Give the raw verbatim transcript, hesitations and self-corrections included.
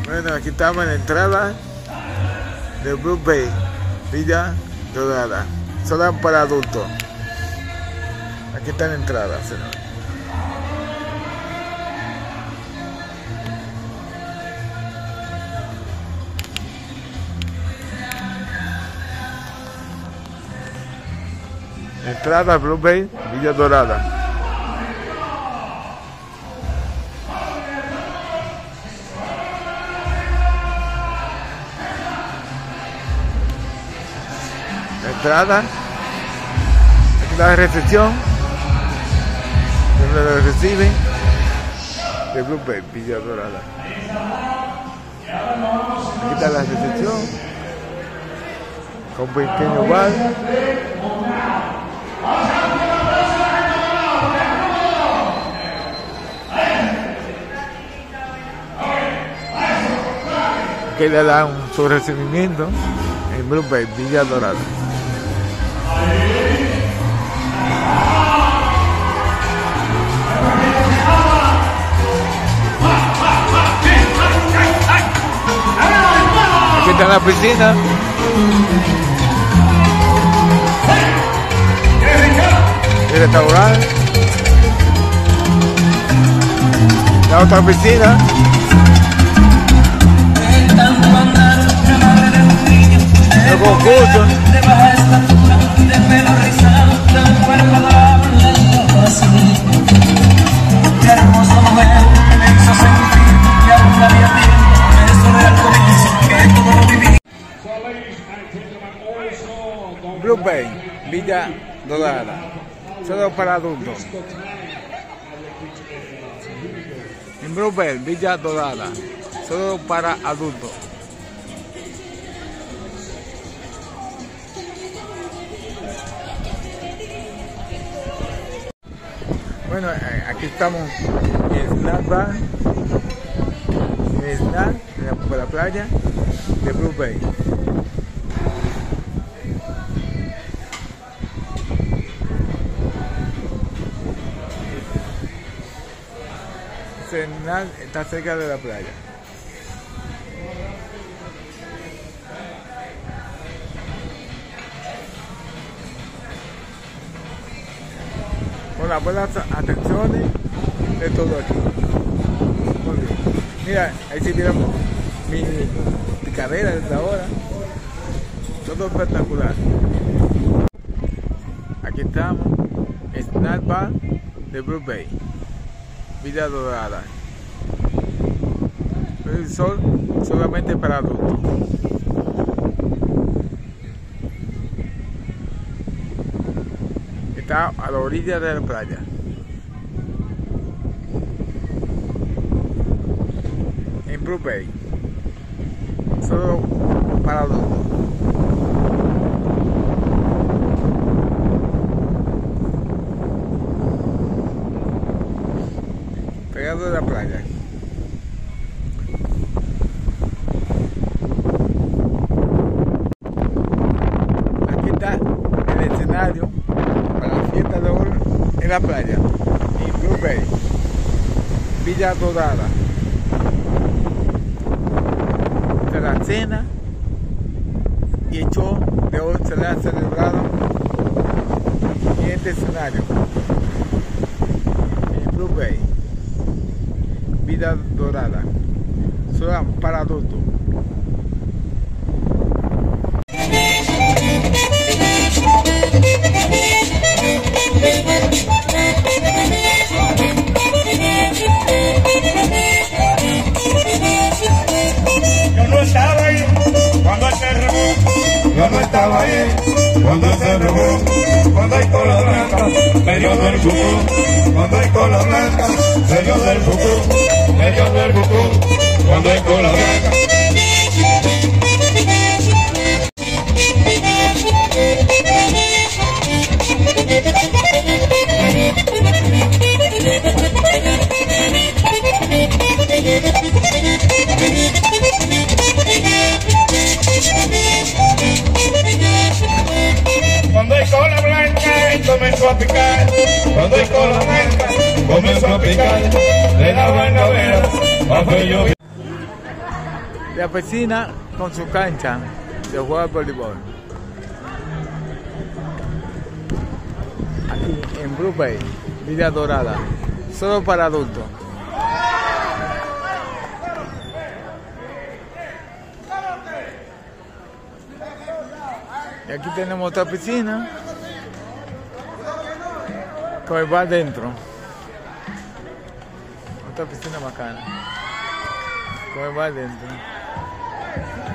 Bueno, aquí estamos en la entrada de Blue Bay, Villa Dorada. Solo para adultos. Aquí está la entrada, señor. Entrada Blue Bay, Villa Dorada. Entrada, aquí está la recepción, donde lo reciben de Blue Bay, Villa Dorada. Aquí está la recepción, con un pequeño bar. Aquí le dan su recibimiento en Blue Bay, Villa Dorada. Aquí está la piscina. El restaurante. La otra piscina. El concurso. Blue Bay, Villa Dorada, solo para adultos. En Blue Bay, Villa Dorada, solo para adultos. Bueno, aquí estamos en el snack bar, en el snack por la playa de Blue Bay. El snack está cerca de la playa. Con las buenas atenciones de todo aquí. Muy bien. Mira, ahí sí tenemos mi picadera desde ahora. Todo espectacular. Aquí estamos, Snack Bar de Blue Bay, Villa Dorada. El sol solamente para adultos. Está a la orilla de la playa. En Blue Bay. Solo para adultos. Pegado de la playa. Aquí está el escenario para la fiesta de hoy en la playa, en Blue Bay, Villa Dorada. Esta es la cena y el show de hoy será celebrado en este escenario, en Blue Bay, Villa Dorada, solo para adultos. Yo no estaba ahí cuando se robó, yo no estaba ahí cuando se robó, cuando hay cola blanca, medio del buco, cuando hay cola blanca, medio del buco, medio del buco, cuando hay cola blanca. Cuando hay cola blanca comenzó a picar, cuando hay cola blanca comenzó a picar, de la blanca vera, bajo yo. La piscina con su cancha de juego de voleibol. Aquí en Blue Bay, Villa Dorada, solo para adultos. Y aquí tenemos otra piscina con el bar dentro. Otra piscina bacana con el bar dentro.